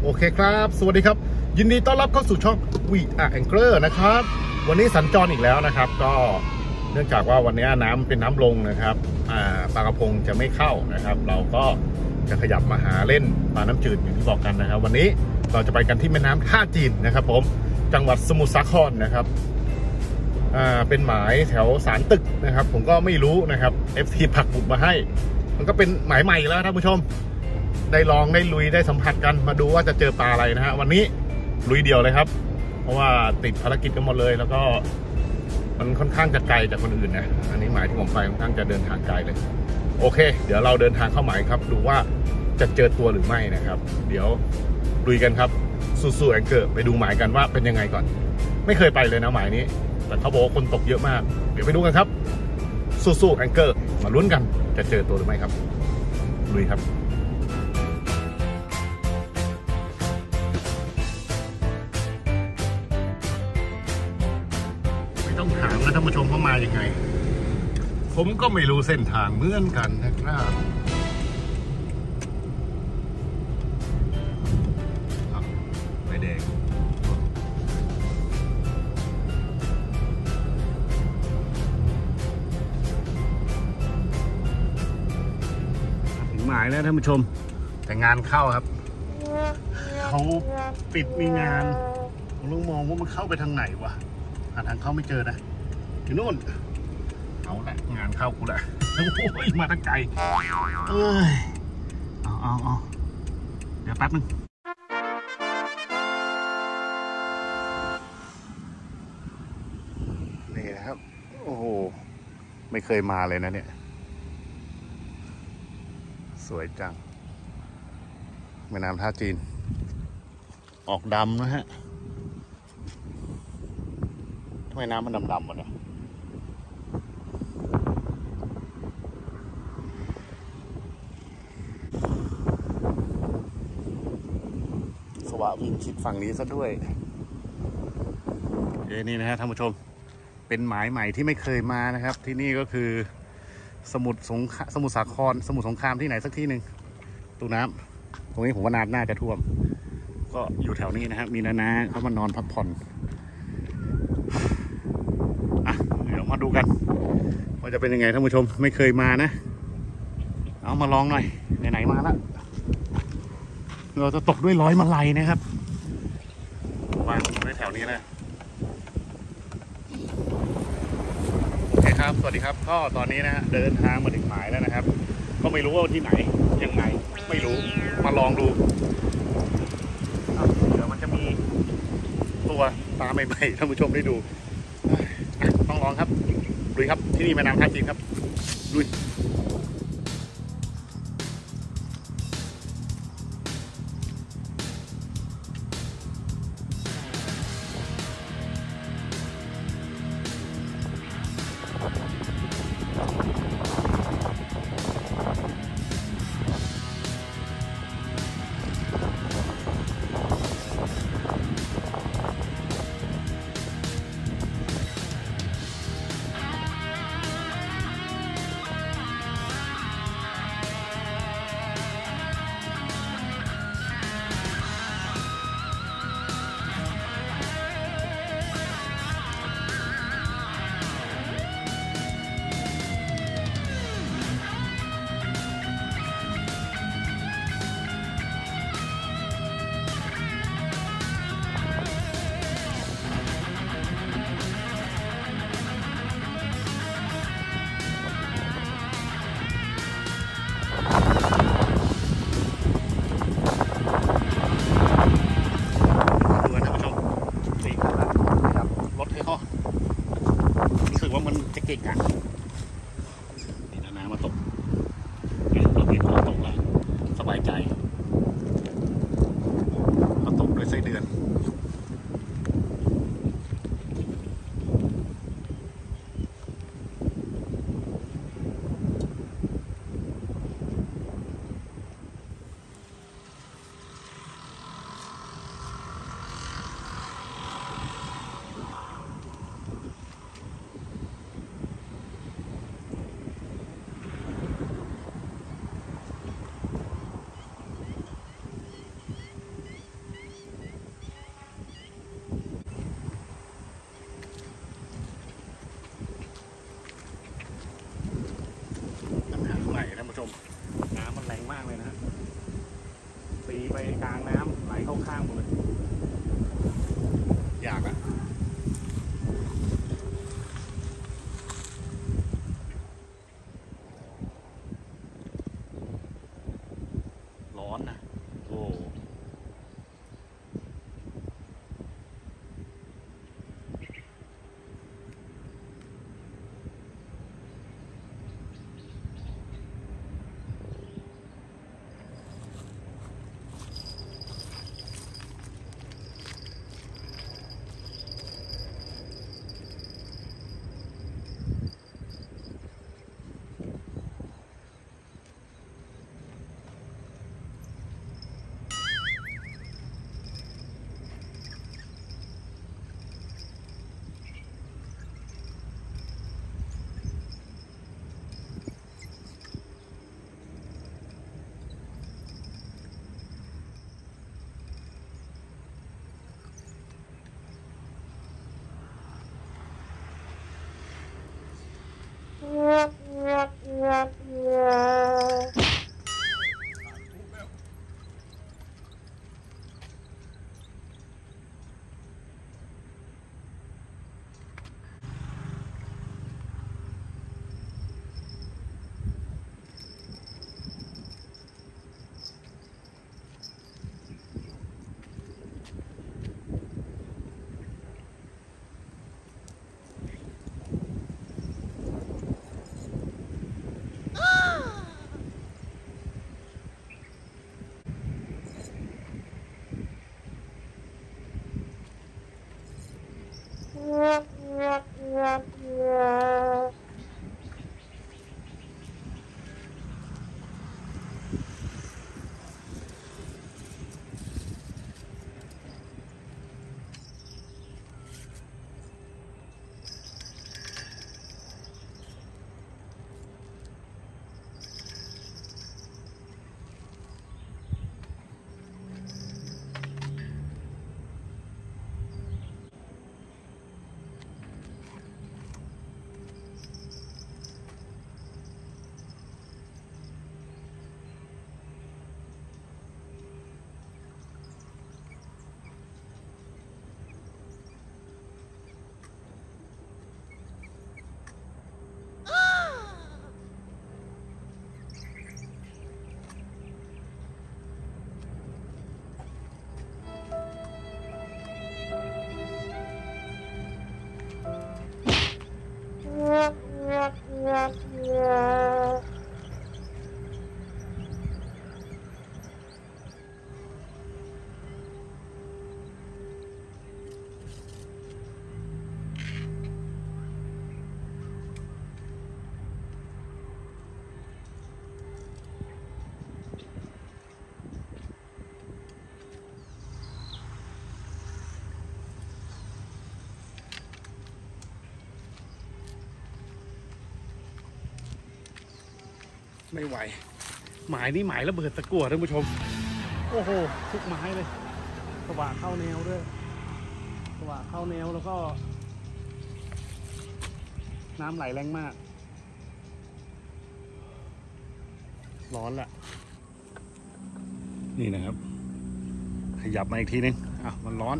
โอเคครับสวัสดีครับยินดีต้อนรับเข้าสู่ช่อง We Are Angler นะครับวันนี้สัญจรอีกแล้วนะครับก็เนื่องจากว่าวันนี้น้ำเป็นน้ำลงนะครับปลากระพงจะไม่เข้านะครับเราก็จะขยับมาหาเล่นปลาน้ำจืดอย่างที่บอกกันนะครับวันนี้เราจะไปกันที่แม่น้ำท่าจีนนะครับผมจังหวัดสมุทรสาครนะครับเป็นหมายแถวศาลตึกนะครับผมก็ไม่รู้นะครับ FC ปักหมุดมาให้มันก็เป็นหมายใหม่แล้วท่านผู้ชมได้ลองได้ลุยได้สัมผัสกันมาดูว่าจะเจอปลาอะไรนะฮะวันนี้ลุยเดียวเลยครับเพราะว่าติดภารกิจกันหมดเลยแล้วก็มันค่อนข้างจะไกลจากคนอื่นนะอันนี้หมายที่ผมไปค่อนข้างจะเดินทางไกลเลยโอเคเดี๋ยวเราเดินทางเข้าหมายครับดูว่าจะเจอตัวหรือไม่นะครับเดี๋ยวลุยกันครับสู้ๆแองเกอร์ไปดูหมายกันว่าเป็นยังไงก่อนไม่เคยไปเลยนะหมายนี้แต่เขาบอกว่าคนตกเยอะมากเดี๋ยวไปดูกันครับสู้ๆแองเกอร์มาลุ้นกันจะเจอตัวหรือไม่ครับลุยครับไม่ต้องถามนะท่านผู้ชมเขามายังไงผมก็ไม่รู้เส้นทางเหมือนกันนะครับไฟแดงหมายแล้วท่านผู้ชมแต่งานเข้าครับเขาปิดมีงานผมลองมองว่ามันเข้าไปทางไหนวะหาทางเข้าไม่เจอนะอยู่นู่นเอาแหละงานเข้ากูแหละโอ้ยมาตั้งไกลเอ้ยเอาเดี๋ยวแป๊บนึงนี่นะครับโอ้โหไม่เคยมาเลยนะเนี่ยสวยจังแม่น้ำท่าจีนออกดำนะฮะทำไมน้ำมันดำๆหมดเนี่ยสว่างวิ่งชิดฝั่งนี้ซะด้วยนี่นะฮะท่านผู้ชมเป็นหมายใหม่ที่ไม่เคยมานะครับที่นี่ก็คือสมุทรสาครสมุทรสงครามที่ไหนสักที่หนึ่งตู้น้ำตรงนี้ผมว่าน่าจะท่วมก็อยู่แถวนี้นะครับมีนาเขามานอนพักผ่อนเดี๋ยวมาดูกันว่าจะเป็นยังไงท่านผู้ชมไม่เคยมานะเอามาลองหน่อยไหนๆมาแล้วเราจะตกด้วยร้อยมาลัยนะครับวางไว้แถวนี้นะโอเคครับสวัสดีครับก็ตอนนี้นะฮะเดินทางมาถึงหมายแล้วนะครับก็ไม่รู้ว่าที่ไหนยังไงไม่รู้มาลองดูเดี๋ยวมันจะมีตัวปลาใหม่ๆท่านผู้ชมได้ดูต้องลองครับลุยครับที่นี่แม่น้ำท่าจีนครับลุยว่ามันจะเก่งกันนี่นะน้ำมาตกเราเห็นเราตกแล้วสบายใจมาตกด้วยไส้เดือนางน้ำไหลเข้าข้างหมดเลยอยากอะร้อนนะโอ้ไม่ไหวหมายนี้หมายระเบิดตะกั่วท่านผู้ชมโอ้โหทุกไม้เลยสว่างเข้าแนวด้วยสว่างเข้าแนวแล้วก็น้ำไหลแรงมากร้อนละนี่นะครับขยับมาอีกทีนึงมันร้อน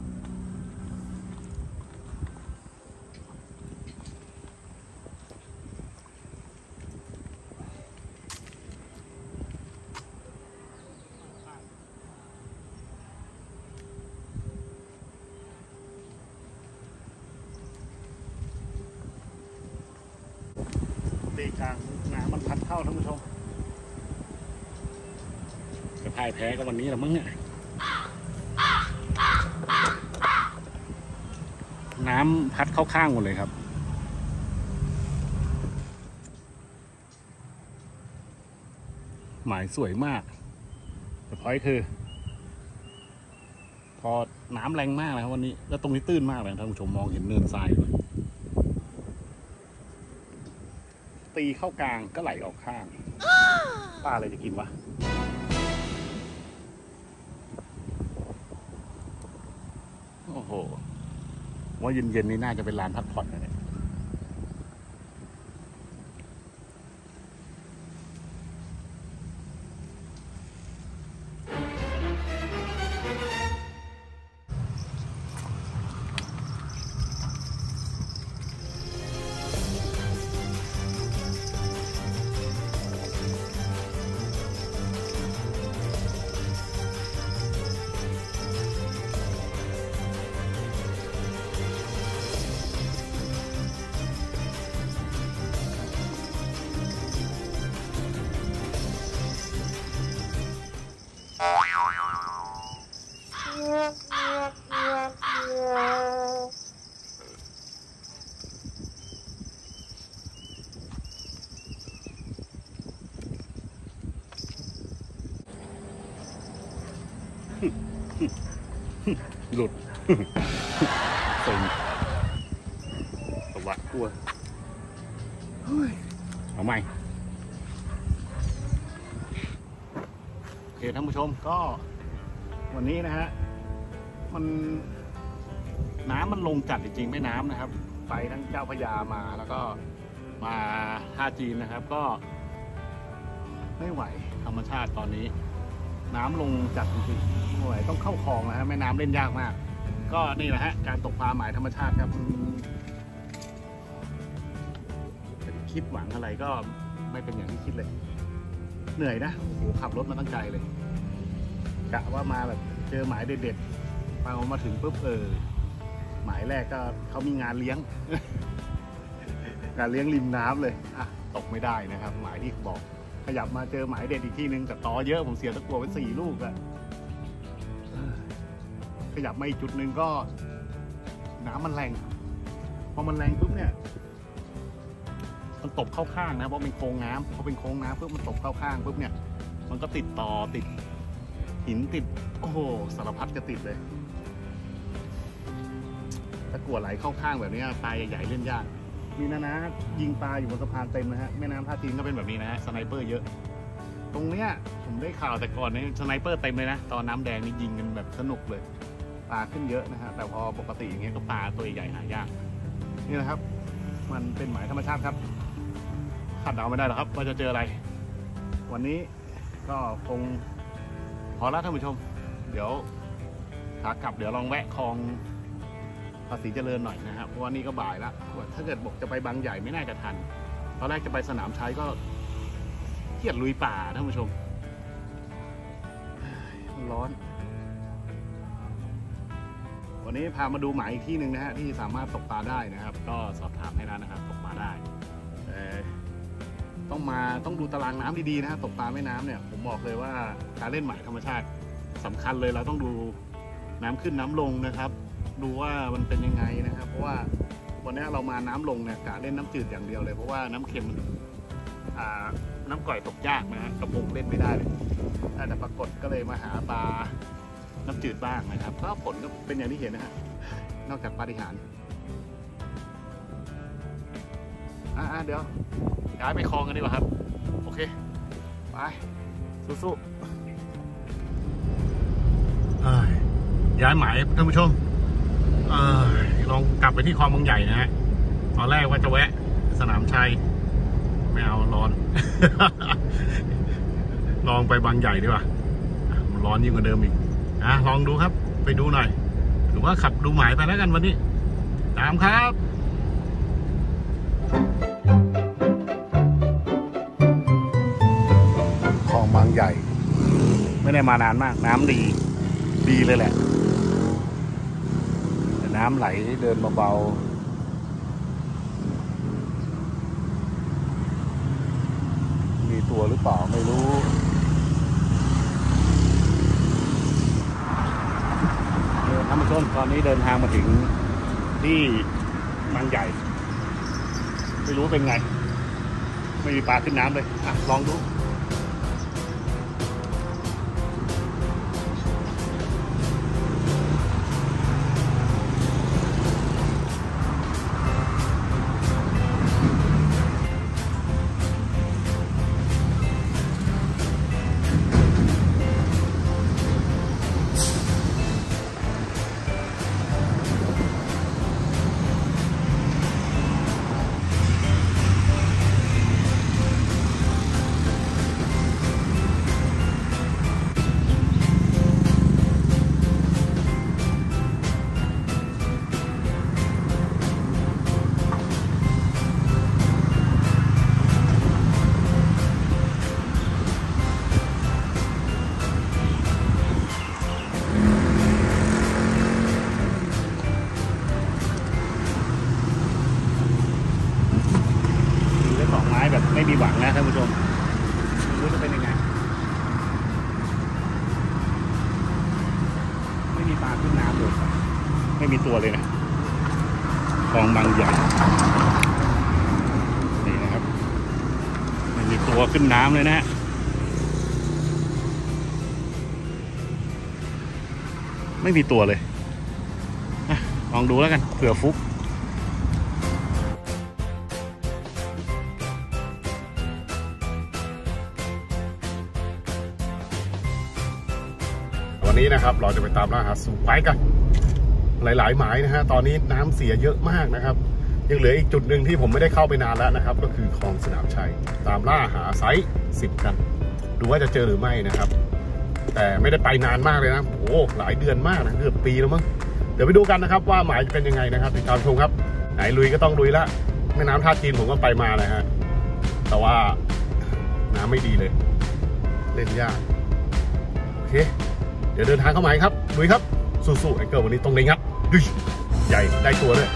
ตีกลางน้ำมันพัดเข้าท่านผู้ชมจะพ่ายแพ้ก็วันนี้แหละมั้งเนี่ยน้ำพัดเข้าข้างหมดเลยครับหมายสวยมากแต่พอยคือพอน้ำแรงมากเลยครับวันนี้แล้วตรงนี้ตื้นมากเลยท่านผู้ชมมองเห็นเนินทรายด้วยตีเข้ากลางก็ไหลออกข้างป้าอะไรจะกินวะโอ้โหว่าเย็นๆนี่น่าจะเป็นลานพักผ่อนนะเนี่ยหลุดตึงสวัสดิ์กลัวเอาใหม่โอเคท่านผู้ชมก็วันนี้นะฮะน้ำมันลงจัดจริงๆไม่น้ำนะครับไปทั้งเจ้าพระยามาแล้วก็มาท่าจีนนะครับก็ไม่ไหวธรรมชาติตอนนี้น้ำลงจัดจริงๆไม่ไหวต้องเข้าคลองนะฮะแม่น้ำเล่นยากมากก็นี่แหละฮะการตกปลาหมายธรรมชาติครับคิดหวังอะไรก็ไม่เป็นอย่างที่คิดเลยเหนื่อยนะโอ้โหขับรถมาตั้งใจเลยกะว่ามาแบบเจอหมายเด็ดๆมาถึงปุ๊บหมายแรกก็เขามีงานเลี้ยง งานเลี้ยงริมน้ำเลยอ่ะตกไม่ได้นะครับหมายที่บอกขยับมาเจอหมายเด็ดอีกที่นึงแต่ต่อเยอะผมเสียตะกั่วเป็น4 ลูกอะขยับมาอีกจุดหนึ่งก็น้ำมันแรงพอมันแรงปุ๊บเนี่ยมันตบเข้าข้างนะเพราะเป็นโค้งน้ำพอเป็นโค้งน้ำปุ๊บมันตบเข้าข้างปุ๊บเนี่ยมันก็ติดต่อติดหินติดโอ้โหสารพัดจะติดเลยตะกั่วไหลเข้าข้างแบบนี้ปลาใหญ่ๆเล่นยากมีนะยิงปลาอยู่บนสะพานเต็มนะฮะแม่น้ำท่าจีนก็เป็นแบบนี้นะฮะสไนเปอร์เยอะตรงเนี้ยผมได้ข่าวแต่ก่อนนี่สไนเปอร์เต็มเลยนะตอนน้ำแดงนี่ยิงกันแบบสนุกเลยปลาขึ้นเยอะนะฮะแต่พอปกติอย่างเงี้ยก็ปลาตัวใหญ่หายากนี่นะครับมันเป็นหมายธรรมชาติครับคาดเดาไม่ได้หรอกครับว่าจะเจออะไรวันนี้ก็คงพอแล้วท่านผู้ชมเดี๋ยวขากลับเดี๋ยวลองแวะคลองภาษีเจริญหน่อยนะครับเพราะว่านี่ก็บ่ายแล้วถ้าเกิดบอกจะไปบางใหญ่ไม่น่าจะทันตอนแรกจะไปสนามชัยก็เกียดลุยป่าท่านผู้ชมมันร้อนวันนี้พามาดูหมายอีกที่หนึ่งนะฮะที่สามารถตกปลาได้นะครับก็สอบถามให้แล้วนะครับตกปลาได้ต้องดูตารางน้ำดีๆนะฮะตกปลาแม่น้ำเนี่ยผมบอกเลยว่าการเล่นหมายธรรมชาติสำคัญเลยเราต้องดูน้ำขึ้นน้ำลงนะครับดูว่ามันเป็นยังไงนะครับเพราะว่าวันนี้เรามาน้ำลงเนี่ยกะเล่นน้ำจืดอย่างเดียวเลยเพราะว่าน้ำเค็มน้ำก่อยตกยากนะฮะกระพงเล่นไม่ได้เลยแต่ปรากฏก็เลยมาหาปลาน้ำจืดบ้างนะครับก็ผลก็เป็นอย่างที่เห็นนะฮะนอกจากปาฏิหาริย์เดี๋ยวย้ายไปคลองกันดีกว่าครับโอเคไปสู้ๆย้ายหมายท่านผู้ชมลองกลับไปที่คลองบางใหญ่นะฮะตอนแรกว่าจะแวะสนามชัยไม่เอาร้อน ลองไปบางใหญ่ดีกว่ามันร้อนยิ่งกว่าเดิมอีกลองดูครับไปดูหน่อยหรือว่าขับดูหมายไปแล้วกันวันนี้ตามครับคลองบางใหญ่ไม่ได้มานานมากน้ำดีเลยแหละแต่น้ำไหลเดินเบาๆมีตัวหรือเปล่าไม่รู้ท่านผู้ชมตอนนี้เดินทางมาถึงที่บางใหญ่ไม่รู้เป็นไงไม่มีปลาขึ้นน้ำเลยลองดูแบบไม่มีหวังนะท่านผู้ชมไม่รู้จะเป็นยังไงไม่มีปลาขึ้นน้ำเลยไม่มีตัวเลยนะคลองบางใหญ่นี่นะครับไม่มีตัวขึ้นน้ำเลยนะไม่มีตัวเลยลองดูแล้วกันเผื่อฟุกวันนี้นะครับเราจะไปตามล่าหาสูไว้กันหลายๆหมายนะฮะตอนนี้น้ำเสียเยอะมากนะครับยังเหลืออีกจุดหนึ่งที่ผมไม่ได้เข้าไปนานแล้วนะครับก็คือคลองสนามชัยตามล่าหาไซส์10กันดูว่าจะเจอหรือไม่นะครับแต่ไม่ได้ไปนานมากเลยนะโอ้หลายเดือนมากนะเกือบปีแล้วมั้งเดี๋ยวไปดูกันนะครับว่าหมายจะเป็นยังไงนะครับติดตามชมครับไหนลุยก็ต้องลุยละแม่น้ำท่าจีนผมก็ไปมานะฮะแต่ว่าน้ำไม่ดีเลยเล่นยากโอเคเดี๋ยวเดินทางเข้าหมายครับลุยครับสู้ๆไอ้เกิร์ลวันนี้ตรงไหนครับดุใหญ่ได้ตัวด้วย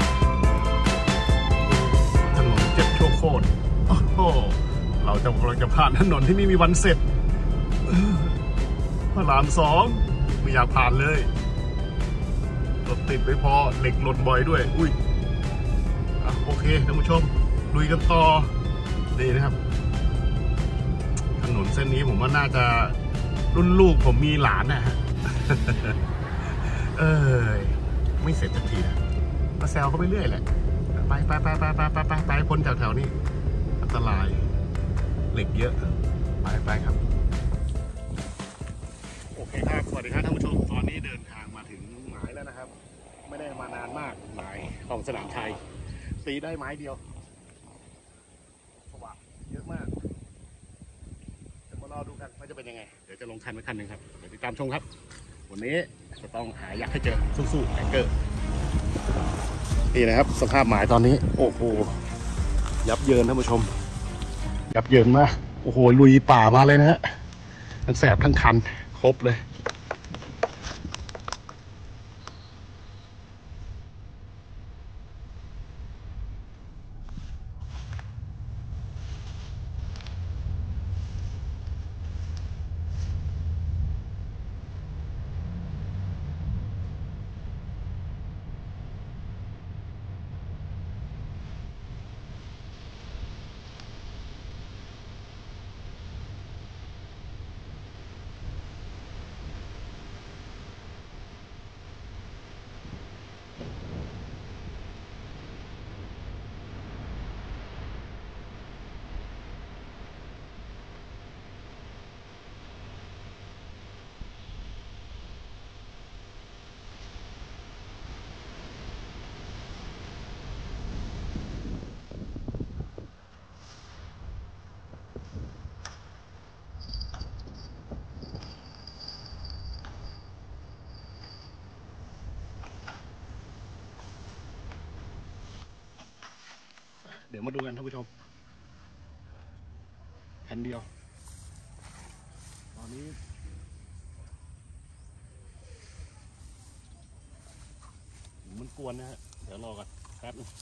ถนนเจ็บโชคโคตรโอ้โหเรากำลังจะผ่านถนนที่ไม่มีวันเสร็จพระราม2ไม่อยากผ่านเลยรถติดไม่พอเหล็กหล่นบ่อยด้วยอุ้ยโอเคท่านผู้ชมลุยกันต่อดีนะครับถนนเส้นนี้ผมว่าน่าจะรุ่นลูกผมมีหลานนะฮะไม่เสร็จสักทีนะมาแซวเขาไปเรื่อยแหละไปพ้นจากแถวนี้อันตรายเหล็กเยอะไปครับโอเคครับสวัสดีครับท่านผู้ชมตอนนี้เดินทางมาถึงหมายแล้วนะครับไม่ได้มานานมากหมายของสนามชัยตีได้ไม้เดียวสว่างเยอะมากเดี๋ยวมารอดูกันว่าจะเป็นยังไงเดี๋ยวจะลงคันไว้คันหนึ่งครับเดี๋ยวติดตามชมครับวันนี้จะต้องหายักษ์ให้เจอสู้ๆแองเกอร์นี่นะครับสภาพหมายตอนนี้โอ้โหยับเยินท่านผู้ชมยับเยินมากโอ้โหลุยป่ามาเลยนะฮะทั้งแสบทั้งคันครบเลยเดี๋ยวมาดูกันท่านผู้ชมแผ่นเดียวตอนนี้มันกวนนะฮะเดี๋ยวรอกันแป๊บนึง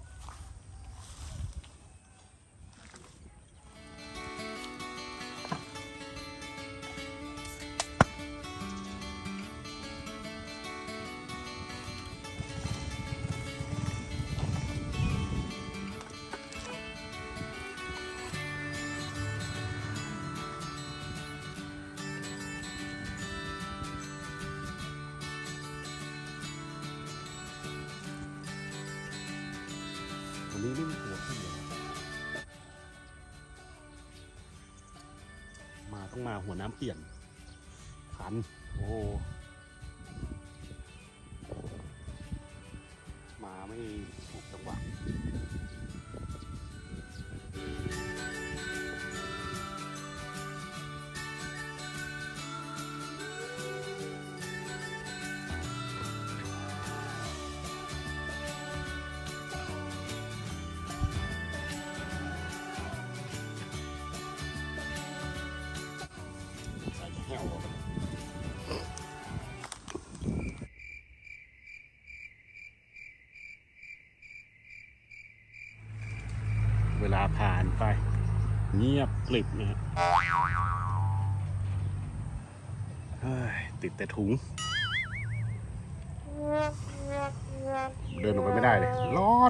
วันนี้ไม่มีตัวขึ้นเลยมาต้องมาหัวน้ำเปลี่ยนขันโอ้มาไม่ถูกจังหวะเวลาผ่านไปเงียบกริบนะฮะติดแต่ถุงเดินออกไปไม่ได้เลยร้อน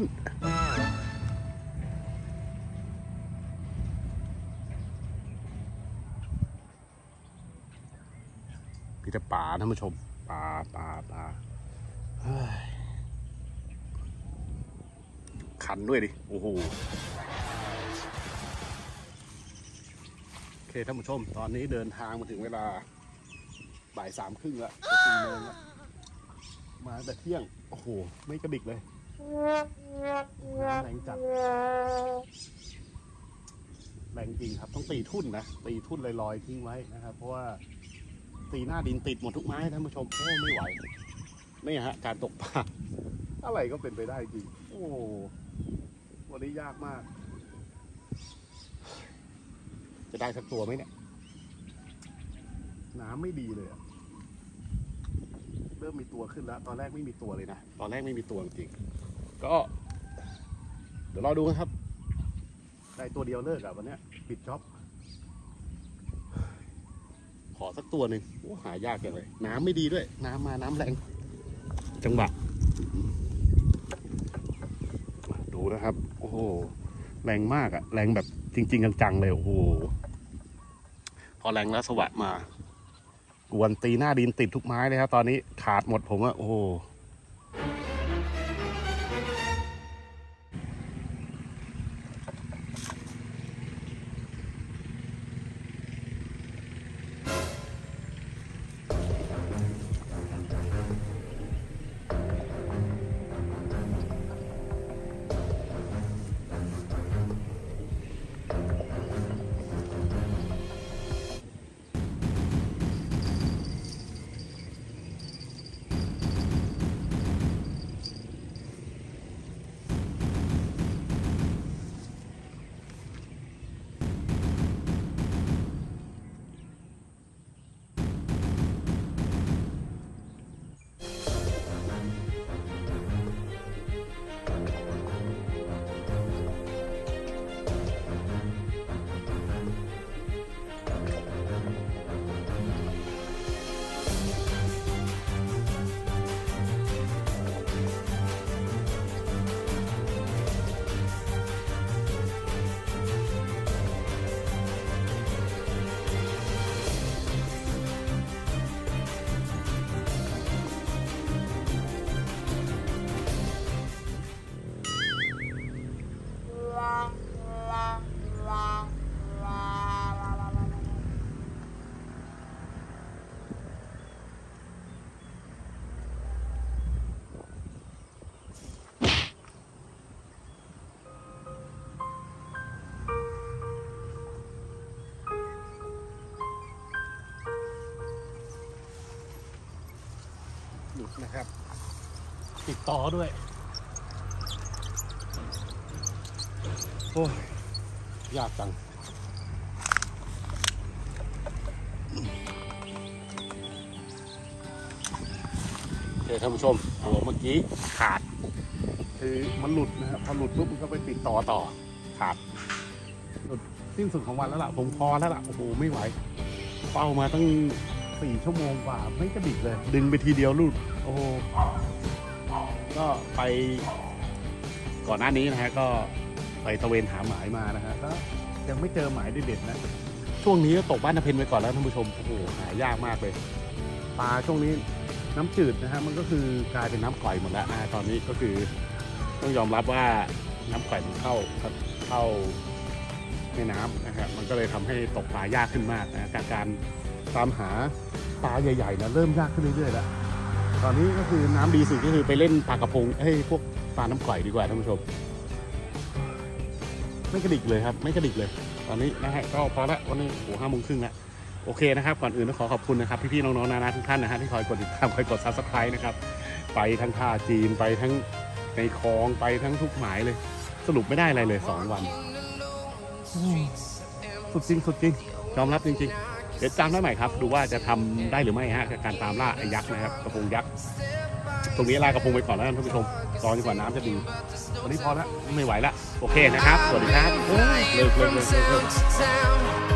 พี่จะป่าท่านผู้ชมปลาคันด้วยดิโอ้โหโอเคท่านผู้ชมตอนนี้เดินทางมาถึงเวลาบ่าย 3:30แล้วจะ4 โมงแล้วมาแต่เที่ยงโอ้โหไม่กระดิกเลยแรงจัดแรงจริงครับต้องตีทุ่นนะตีทุ่นลอยๆทิ้งไว้นะครับเพราะว่าตีหน้าดินติดหมดทุกไม้ท่านผู้ชมโอ้ไม่ไหวนี่ฮะการตกปลาอะไรก็เป็นไปได้จริงโอ้วันนี้ยากมากจะได้สักตัวไหมเนี่ยน้ำไม่ดีเลยเริ่มมีตัวขึ้นแล้วตอนแรกไม่มีตัวเลยนะตอนแรกไม่มีตัวจริงก็เดี๋ยวรอดูกันครับได้ตัวเดียวเลิกอะวันนี้ปิดจ็อบขอสักตัวหนึ่งหายากจังเลยน้ำไม่ดีด้วยน้ำมาน้ำแรงจังหวะดูนะครับโอ้โหแรงมากอะแรงแบบจริงๆจังๆเลยโอ้โหพอแรงแล้วสวัสดมากวนตีหน้าดินติดทุกไม้เลยครับตอนนี้ขาดหมดผมอะโอ้โหหลุดนะครับติดต่อด้วยโอ้ยยากจังโอเคท่านผู้ชมตัวเมื่อกี้ขาดคือมันหลุดนะครับพอหลุดปุ๊บมันก็ไปติดต่อขาดหลุดสิ้นสุดของวันแล้วล่ะผมพอแล้วล่ะโอ้โหไม่ไหวเฝ้ามาตั้ง4 ชั่วโมงกว่าไม่กระดิกเลยดึงไปทีเดียวหลุดโอ้โหก็ไปก่อนหน้านี้นะฮะก็ไปตะเวนหาหมายมานะฮะก็ยังไม่เจอหมายเด็ดๆนะช่วงนี้ก็ตกบ้านนาเพนไปก่อนแล้วท่านผู้ชมโอ้โหหายากมากเลยปลาช่วงนี้น้ำจืดนะฮะมันก็คือกลายเป็นน้ำก่อยหมดแล้วนะตอนนี้ก็คือต้องยอมรับว่าน้ำก่อยมันเข้าแม่น้ำนะครับมันก็เลยทำให้ตกปลายากขึ้นมากนะการตามหาปลาใหญ่ๆนะเริ่มยากขึ้นเรื่อยๆแล้วตอนนี้ก็คือน้ำดีสุดก็คือไปเล่นปลากระพงพวกปลาน้ำก่อยดีกว่าท่านผู้ชมไม่กระดิกเลยครับไม่กระดิกเลยตอนนี้นะฮะก็พอละวันนี้5 โมงครึ่งแล้วโอเคนะครับก่อนอื่นต้องขอบคุณนะครับพี่ๆน้องๆนานาทุกท่านนะฮะที่คอยกดติดตามคอยกด Subscribe นะครับไปทั้งท่าจีนไปทั้งในคลองไปทั้งทุกหมายเลยสรุปไม่ได้อะไรเลย2 วันสุดจริงยอมรับจริงๆเดี๋ยวจำได้ใหม่ครับดูว่าจะทำได้หรือไม่ฮะกับการตามล่าไอ้ยักษ์นะครับกระพงยักษ์ตรงนี้ล่ากระพงไปก่อนแล้วท่านผู้ชมรอจนกว่าน้ำจะดีวันนี้พอแล้วไม่ไหวละโอเคนะครับสวัสดีครับเลิก